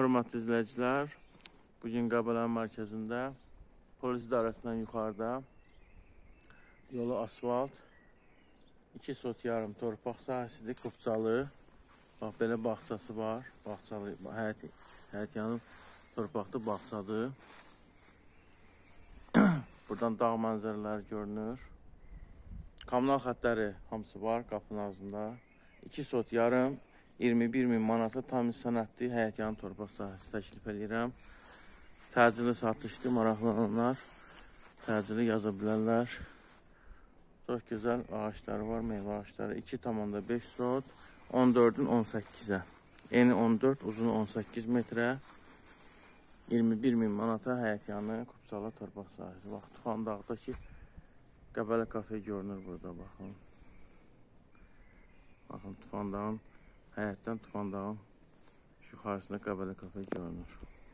Hörmətli izləyicilər, bugün Qəbələ mərkəzində polis idarəsindən yuxarıda yolu asfalt, 2 sot yarım torpaq sahəsidir, Qubcalı. Bax, belə bağçası var, bağçalı, həyət yanı torpaqlı bağçadır. Buradan dağ mənzərələri görünür. Kommunal xətləri hamısı var qapının ağzında. 2 sot yarım, 21.000 manatlı tam sənədli həyət yanı torpaq sahəsi təklif edirəm. Təcili satışdır, maraqlananlar təcili yaza bilərlər. Çox gözəl ağaçları var, meyvə ağaçları. 2,5 sot, 14-ün 18-ə. Eni 14, uzunu 18 metrə. 21.000 manata həyət yanı Qubcalı torpaq sahəsi. Bax, Tufan dağdakı Qəbələ kafe görünür burada, baxın. Baxın, Tufan dağın, həyətdən Tufan dağın yuxarısında Qəbələ kafe görünür.